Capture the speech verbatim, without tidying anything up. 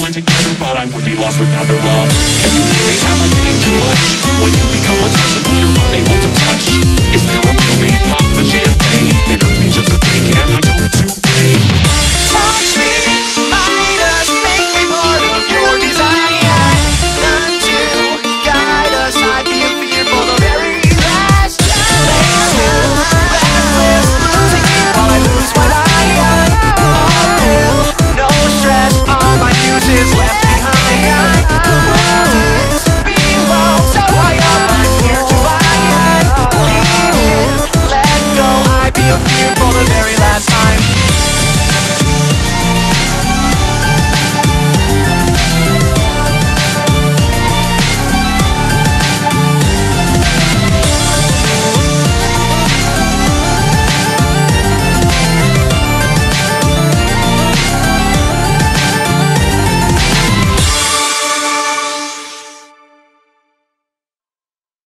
falling together, but I would be lost without their love. Can you hear me? Am I saying too much? When you become untouchable, you're unable to touch. Is there a real me? Pop the champagne. It hurt me just to think, and I told it to